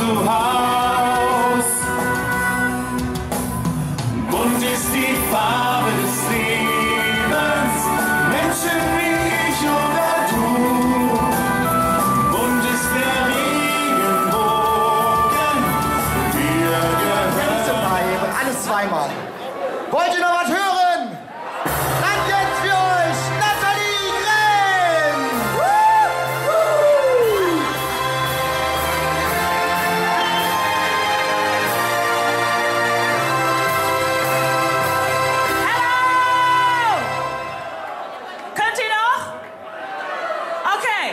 zu Haus. Bunt ist die Farbe des Lebens, Menschen wie ich oder du. Bunt ist der Regenbogen, wir gehören. Alles zweimal. Wollt ihr noch was hören? Dann jetzt für euch Nathalie Grimm! Hallo! Könnt ihr noch? Okay.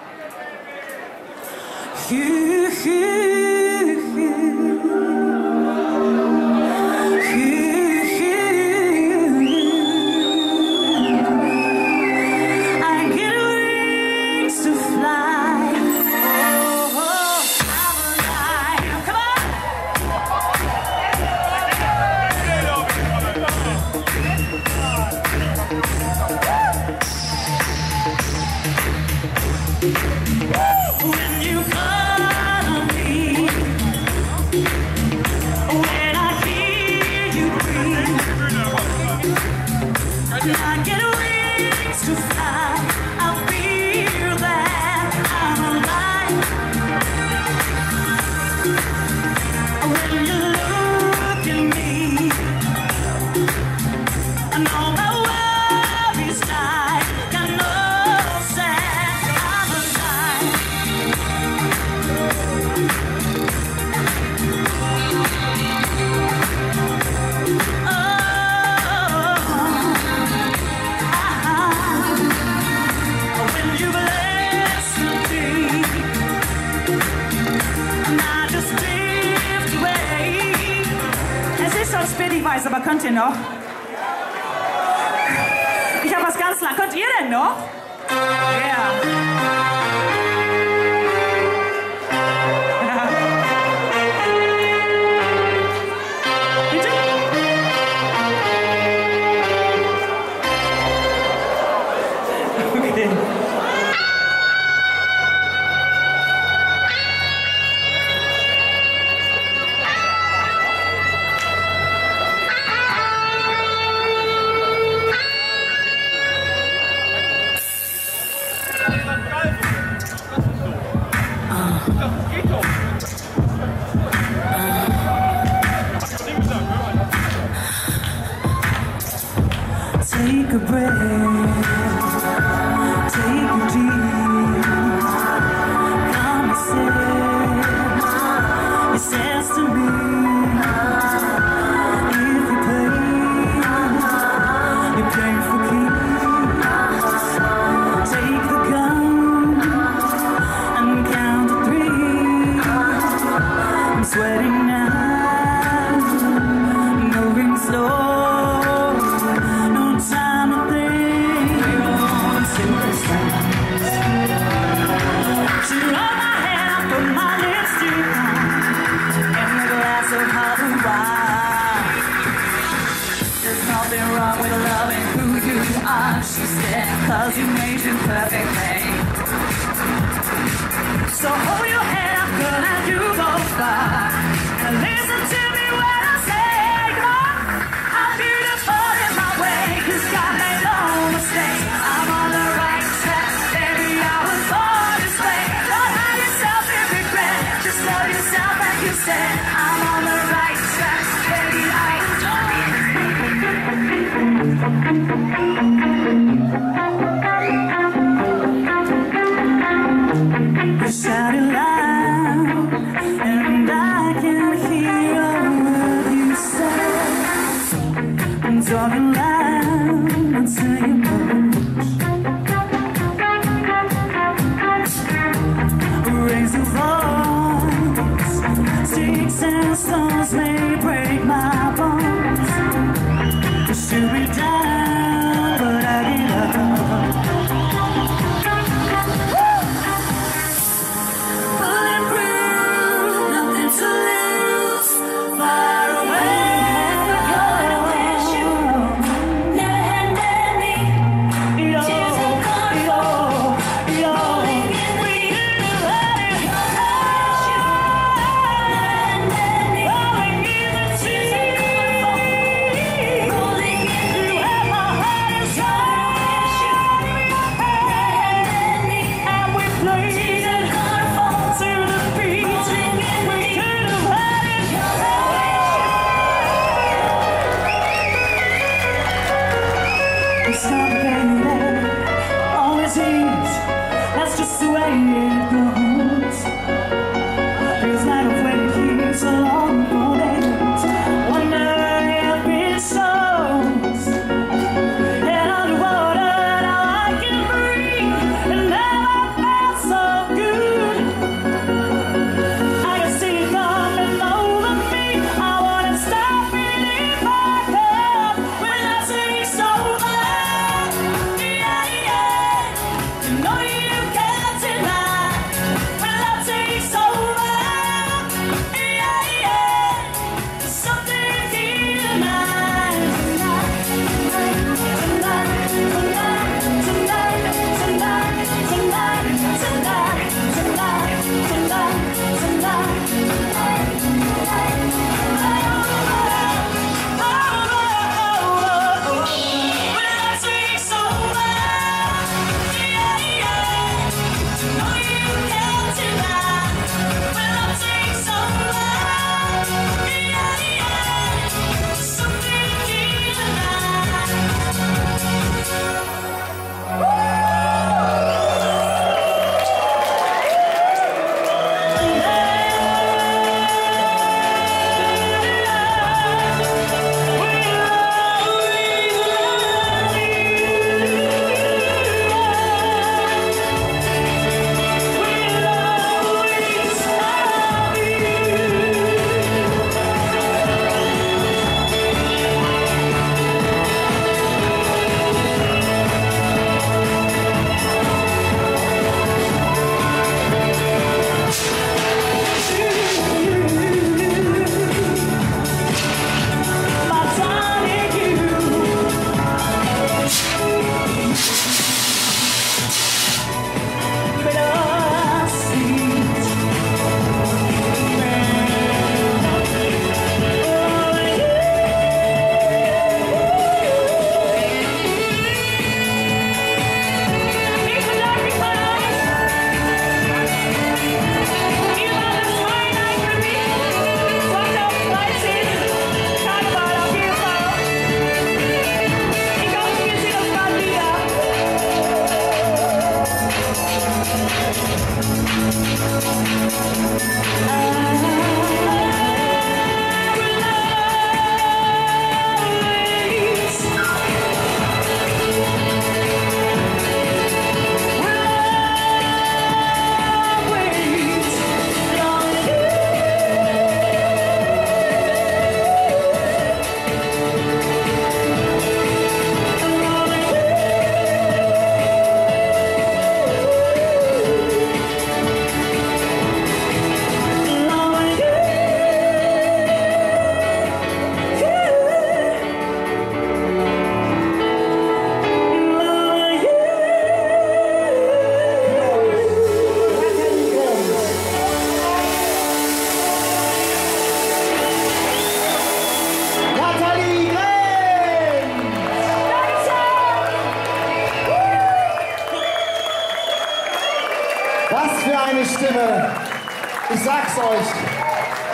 Ich weiß, aber könnt ihr noch? Ich habe was ganz lang. Könnt ihr denn noch? Ja. Bitte? Okay. Take a breath, take a deep, come and sit. It says to me, if you play for keeps. Take the gun and count to 3. I'm sweating now, moving slow. She said, 'cause you made it perfectly. So hold your head up, girl, and you go far. And listen to me when I say, come on, I'm beautiful in my way, 'cause God made no mistake. I'm on the right track, baby, I was born this way. Don't hide yourself in regret, just love yourself and you said, I'm on the right track, baby, I was born this way. Shout it loud, and I can hear what you say. I'm talking loud until you raise your voice. Sticks and stones may break my bones. Shoot me down, but I get up.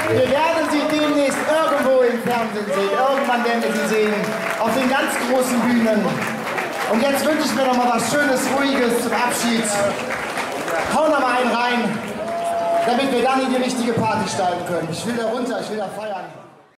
Wir werden sie demnächst irgendwo im Fernsehen sehen. Irgendwann werden wir sie sehen. Auf den ganz großen Bühnen. Und jetzt wünsche ich mir noch mal was Schönes, Ruhiges zum Abschied. Hau noch mal einen rein, damit wir dann in die richtige Party steigen können. Ich will da runter, ich will da feiern.